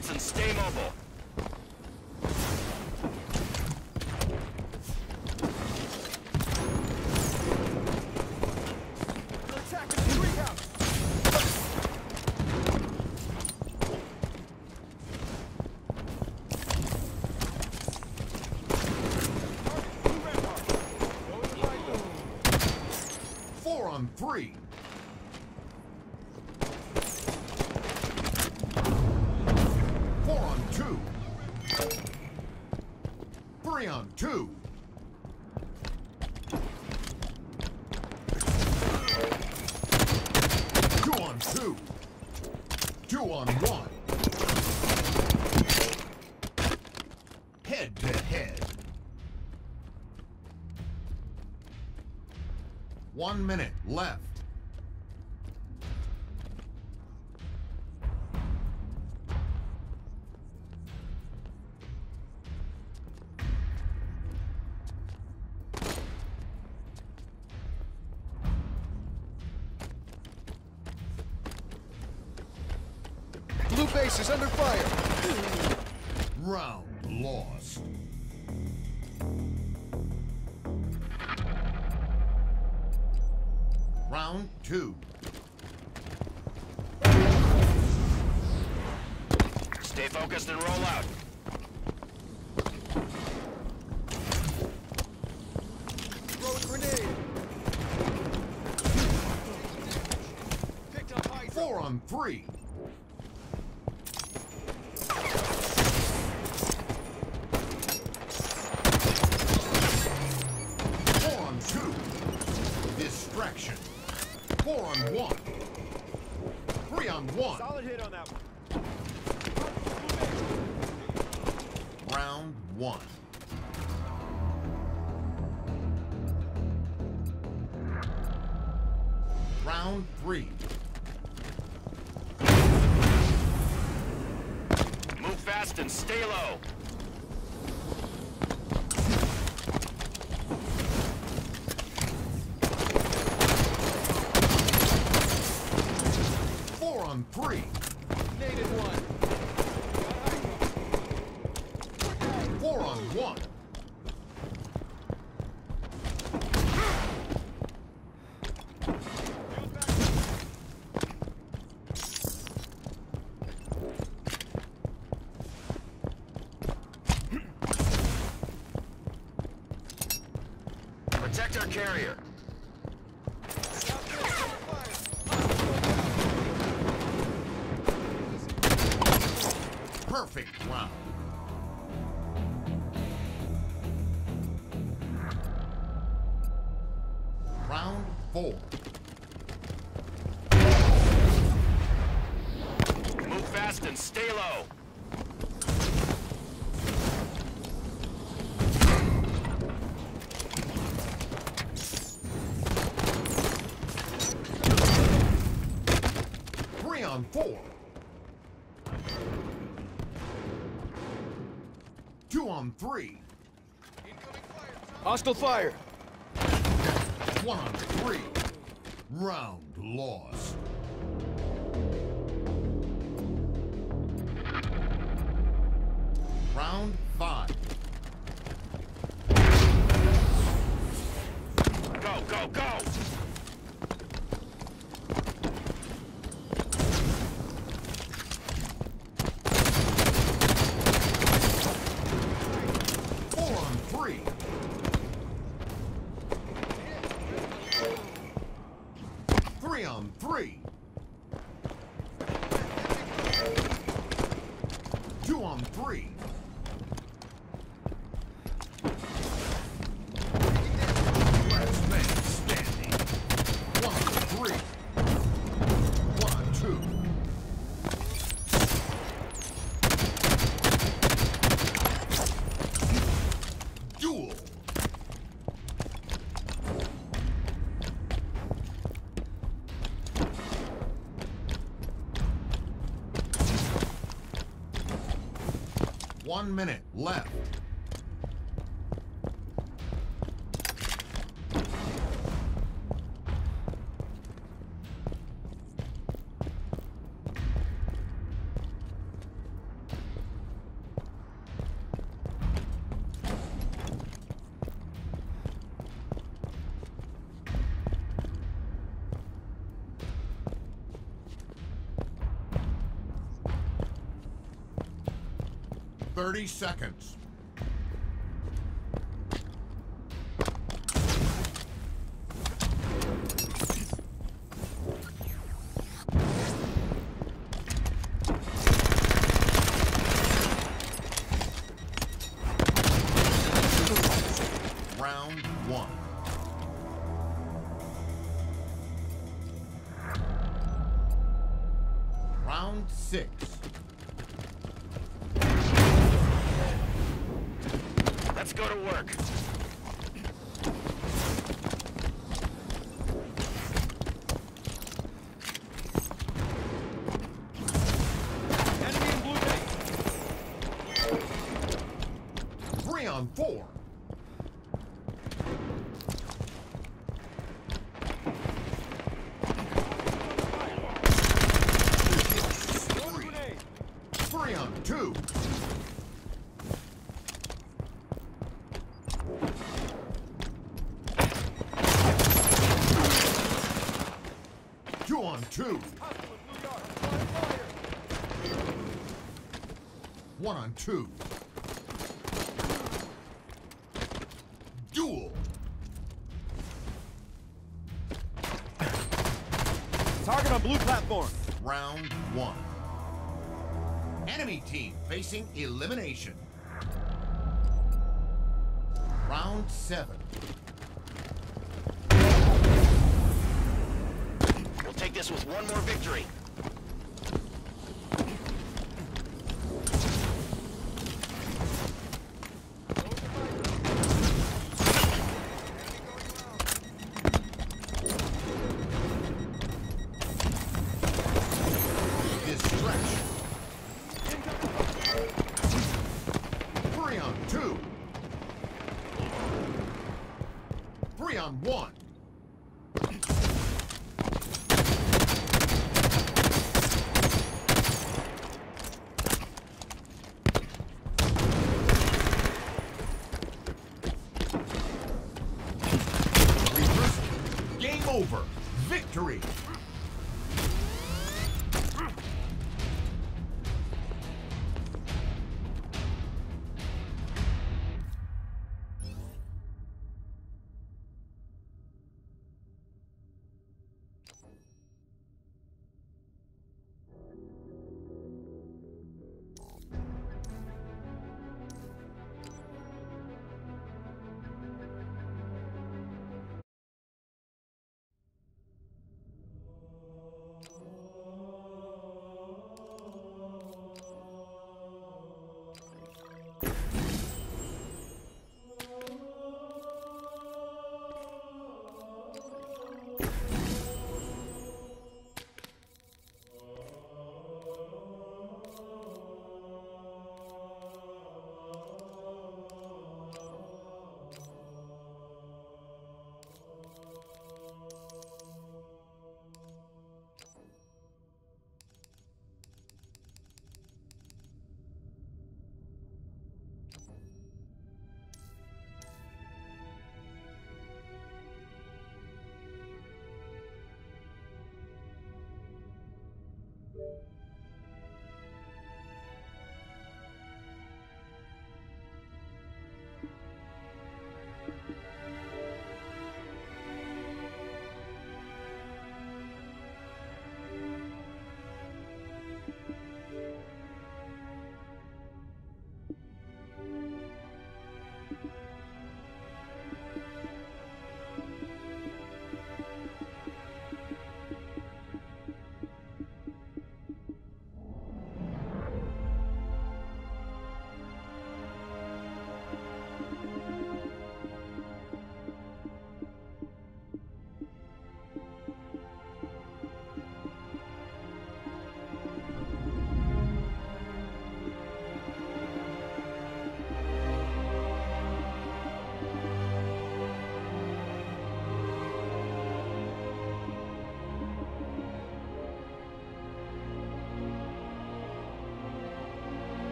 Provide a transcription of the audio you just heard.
targets and stay mobile. On 3. 4 on 2. 3 on 2. 2 on 2. 2 on 1. Head to head. 1 minute left. Blue base is under fire. Round lost. Round 2. Stay focused and roll out. Throw a grenade. Picked up Hydra. 4 on 3. 4 on 2. Distraction. 4 on 1. 3 on 1. Solid hit on that one. Round 1. Round 3. Move fast and stay low. On 3. Nated 1. 4 on 1. Protect our carrier. Perfect round. Round 4. Move fast and stay low. Three on 4. 2 on 3. Hostile fire. 1 on 3. Round lost. Round 5. Go, go, go! Three on 3. 2 on 3. Last man standing. 1 on 3. 1 on 2. Duel. One minute left. 30 seconds. Round 1. Round 6. Let's go to work. Enemy in blue base. 3 on 4. Throw a grenade. 3 on 2. 2 on 2. Hostile in blue yard. Apply fire. 1 on 2. Duel. Target on blue platform. Round 1. Enemy team facing elimination. Round 7. We'll take this with one more victory. This stretch. 3 on 2. 3 on 1. Reversal. Game over. Victory.